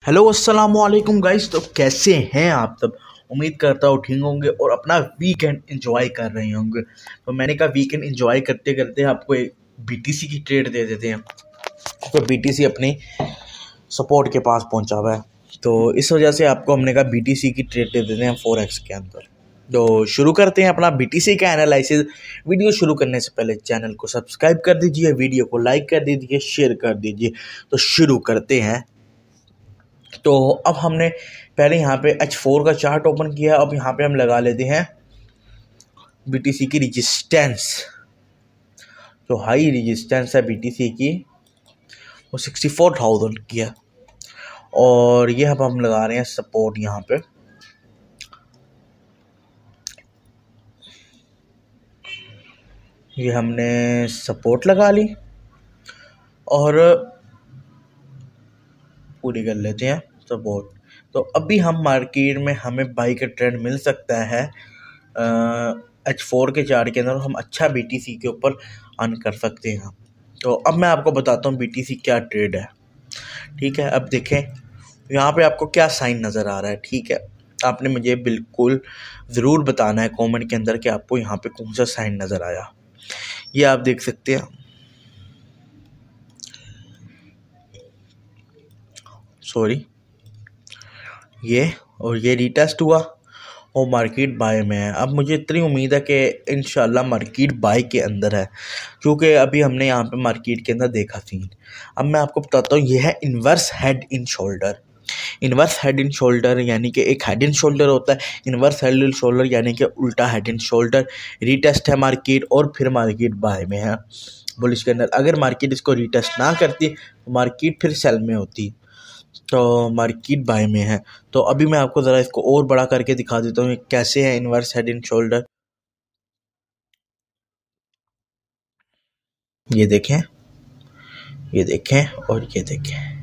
Hello अस्सलाम वालेकुम guys. तो कैसे हैं आप सब? उम्मीद करता हूँ ठीक होंगे और अपना वीकेंड एंजॉय कर रहे होंगे। तो मैंने कहा वीकेंड एंजॉय करते करते आपको एक बीटीसी की ट्रेड दे देते हैं। तो बीटीसी अपने सपोर्ट के पास पहुंचा हुआ है, तो इस वजह से आपको हमने कहा बीटीसी की ट्रेड दे देते हैं फॉरेक्स के अंदर। तो शुरू करते हैं अपना बीटीसी का एनालिसिस। वीडियो शुरू करने से पहले चैनल को सब्सक्राइब कर दीजिए, वीडियो को लाइक कर दीजिए, शेयर कर दीजिए। तो शुरू करते हैं। तो अब हमने पहले यहाँ पे H4 का चार्ट ओपन किया। अब यहाँ पे हम लगा लेते हैं BTC की रेजिस्टेंस। तो हाई रेजिस्टेंस है BTC की, वो 64,000 की है। और ये अब हम लगा रहे हैं सपोर्ट। यहाँ पे ये हमने सपोर्ट लगा ली और पूरी कर लेते हैं सपोर्ट। तो अभी हम मार्केट में हमें बाई का ट्रेंड मिल सकता है H4 के चार्ट के अंदर। हम अच्छा BTC के ऊपर अर्न कर सकते हैं। तो अब मैं आपको बताता हूँ BTC क्या ट्रेड है। ठीक है, अब देखें यहाँ पे आपको क्या साइन नज़र आ रहा है। ठीक है, आपने मुझे बिल्कुल ज़रूर बताना है कमेंट के अंदर कि आपको यहाँ पे कौन सा साइन नज़र आया। ये आप देख सकते हैं, सॉरी, ये और ये रीटेस्ट हुआ और मार्केट बाय में है। अब मुझे इतनी उम्मीद है कि इंशाल्लाह मार्केट बाय के अंदर है, क्योंकि अभी हमने यहाँ पे मार्केट के अंदर देखा सीन। अब मैं आपको बताता हूँ, ये है inverse head in shoulder. Inverse head in shoulder यानी कि एक हेड इन शोल्डर होता है, इन्वर्स हेड इन शोल्डर यानी कि उल्टा हेड इन शोल्डर। रीटेस्ट है मार्केट और फिर मार्केट बाय में है बुलिश के अंदर। अगर मार्केट इसको रीटेस्ट ना करती तो मार्केट फिर सेल में होती, तो मार्केट बाय में है। तो अभी मैं आपको ज़रा इसको और बड़ा करके दिखा देता हूँ कैसे है इन्वर्स हेड एंड शोल्डर। ये देखें, ये देखें और ये देखें,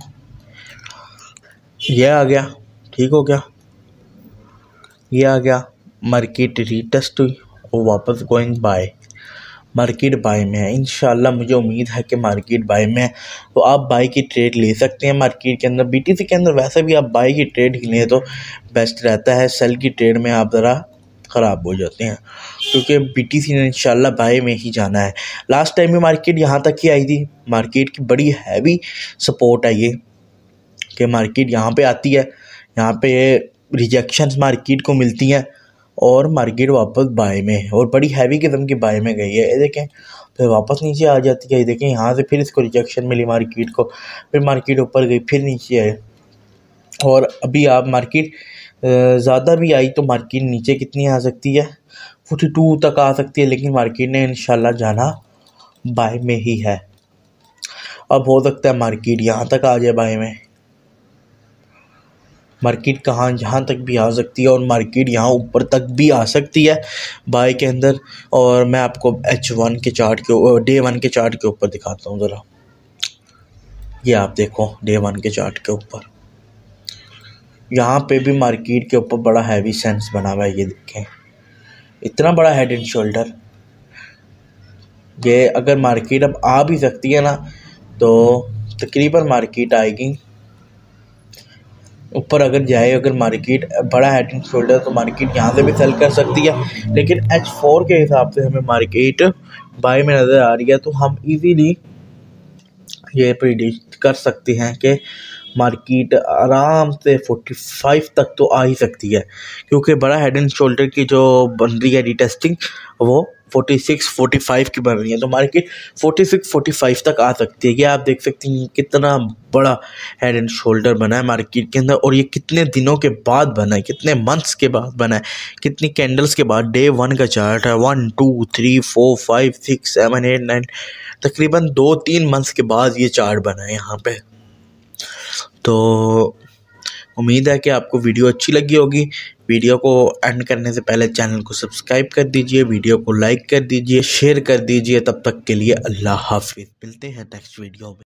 ये आ गया। ठीक हो गया, ये आ गया। मार्केट रीटेस्ट हुई और वापस गोइंग बाय। मार्केट बाय में है। इंशाल्लाह मुझे उम्मीद है कि मार्केट बाय में है, तो आप बाय की ट्रेड ले सकते हैं मार्केट के अंदर। BTC के अंदर वैसे भी आप बाय की ट्रेड ही लें तो बेस्ट रहता है। सेल की ट्रेड में आप ज़रा ख़राब हो जाते हैं, क्योंकि BTC ने इंशाल्लाह बाय में ही जाना है। लास्ट टाइम में मार्केट यहाँ तक ही आई थी। मार्केट की बड़ी हैवी सपोर्ट है ये कि मार्केट यहाँ पर आती है, यहाँ पर रिजेक्शंस मार्केट को मिलती हैं और मार्केट वापस बाय में है और बड़ी हैवी किस्म की बाय में गई है। ये देखें, फिर वापस नीचे आ जाती है। ये देखें, यहाँ से फिर इसको रिजेक्शन मिली मार्केट को, फिर मार्केट ऊपर गई, फिर नीचे आए। और अभी आप मार्केट ज़्यादा भी आई तो मार्केट नीचे कितनी आ सकती है, 42 तक आ सकती है, लेकिन मार्केट ने इंशाल्लाह जाना बाय में ही है। अब हो सकता है मार्केट यहाँ तक आ जाए बाय में। मार्केट कहाँ जहाँ तक भी आ सकती है और मार्केट यहाँ ऊपर तक भी आ सकती है बाय के अंदर। और मैं आपको H1 के चार्ट के डे 1 के चार्ट के ऊपर दिखाता हूँ ज़रा। ये आप देखो, डे 1 के चार्ट के ऊपर यहाँ पे भी मार्केट के ऊपर बड़ा हैवी सेंस बना हुआ है। ये देखें, इतना बड़ा हेड एंड शोल्डर। ये अगर मार्केट अब आ भी सकती है ना, तो तकरीबन मार्केट आएगी ऊपर। अगर जाए अगर मार्केट बड़ा हेड एंड शोल्डर तो मार्केट यहाँ से भी सेल कर सकती है, लेकिन H4 के हिसाब से हमें मार्केट बाय में नज़र आ रही है। तो हम इजीली ये प्रिडिक्ट कर सकते हैं कि मार्केट आराम से 45 तक तो आ ही सकती है, क्योंकि बड़ा हेड एंड शोल्डर की जो बन रही है रीटेस्टिंग वो 46-45 की बन रही है। तो मार्केट 46-45 तक आ सकती है। ये आप देख सकते हैं कितना बड़ा हेड एंड शोल्डर बना है मार्केट के अंदर, और ये कितने दिनों के बाद बना है, कितने मंथ्स के बाद बना है, कितनी कैंडल्स के बाद। डे 1 का चार्ट है, 1 2 3 4 5 6 7 8 9, तकरीबन 2-3 मंथ्स के बाद ये चार्ट बना है यहाँ पे। तो उम्मीद है कि आपको वीडियो अच्छी लगी होगी। वीडियो को एंड करने से पहले चैनल को सब्सक्राइब कर दीजिए, वीडियो को लाइक कर दीजिए, शेयर कर दीजिए। तब तक के लिए अल्लाह हाफिज़। मिलते हैं नेक्स्ट वीडियो में।